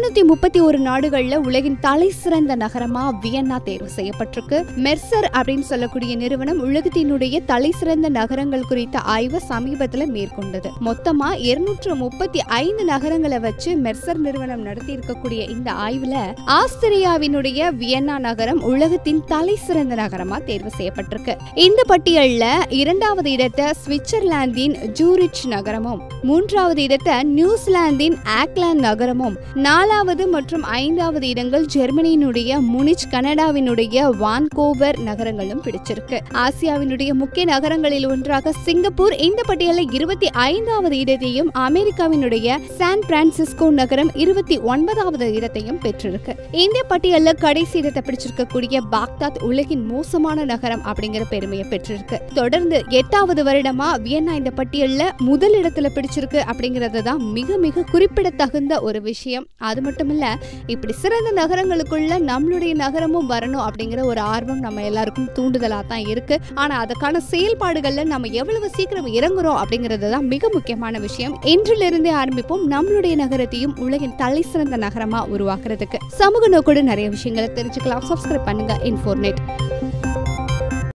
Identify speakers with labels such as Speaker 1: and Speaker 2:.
Speaker 1: 231 நாடுகள்ல உலகின் தலை சிறந்த நகரமா வியன்னா தேர்வு செய்யப்பட்டிருக்கு. மெர்சர் அப்படின்னு சொல்லக்கூடிய நிறுவனம் உலகத்தினுடைய தலை சிறந்த நகரங்கள் குறித்த ஆய்வை சமீபத்துல மேற்கொண்டது. மொத்தமா 235 நகரங்களை வச்சு மெர்சர் நிறுவனம் நடத்தி இருக்கக்கூடிய இந்த ஆய்வுல ஆஸ்திரியாவினுடைய வியன்னா நகரம் உலகத்தின் தலை சிறந்த நகரமா தேர்வு செய்யப்பட்டிருக்கு. இந்த பட்டியல்ல 2வது இடத்தை சுவிட்சர்லாந்தின் ஜூரிச் நகரமும், 3வது இடத்தை நியூசிலாந்தின் ஆக்லாந்து நகரமும், 4வது மற்றும் 5வது இடங்கள் ஜெர்மனியினுடைய முனிச், கனடாவினுடைய வான்கோவர் நகரங்களும் பிடிச்சிருக்கு. ஆசியாவினுடைய முக்கிய நகரங்களில் ஒன்றாக சிங்கப்பூர் இந்த பட்டியலில் 25வது இடத்தையும், அமெரிக்காவினுடைய சான் பிரான்சிஸ்கோ நகரம் 29வது இடத்தையும் பெற்றிருக்கு. இந்த பட்டியலில் கடைசி இடத்தை பிடிச்சிருக்கக்கூடிய பாக்தாத் உலகின் மோசமான நகரம் அப்படிங்கிற பெருமையை பெற்றிருக்கு. தொடர்ந்து 8வது வருடமா வியன்னா இந்த பட்டியல்ல முதல் இடத்துல பிடிச்சிருக்கு அப்படிங்கிறது தான் மிக மிக குறிப்பிடத்தகுந்த ஒரு விஷயம். அது மட்டும் இல்ல, இப்படி சிறந்த நகரங்களுக்குள்ள நம்மளுடைய நகரமும் வரணும் அப்படிங்கிற ஒரு ஆர்வம் நம்ம எல்லாருக்கும் தூண்டுதலா தான் இருக்கு. ஆனா அதுக்கான செயல்பாடுகள்ல நம்ம எவ்வளவு சீக்கிரம் இறங்குறோம் அப்படிங்கிறது தான் மிக முக்கியமான விஷயம். இன்றிலிருந்தே ஆரம்பிப்போம் நம்மளுடைய நகரத்தையும் உலகின் தலை சிறந்த நகரமா உருவாக்குறதுக்கு. சமூக நோக்கோடு நிறைய விஷயங்களை தெரிஞ்சுக்கலாம். சப்ஸ்கிரைப் பண்ணுங்க இன்ஃபோர்நெட்.